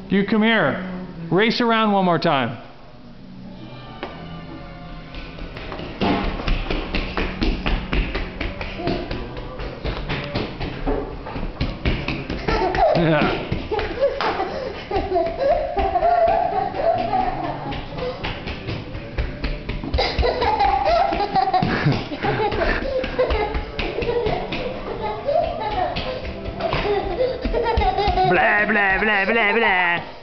You come here. Race around one more time. Yeah. Blah, blah, blah, blah, blah.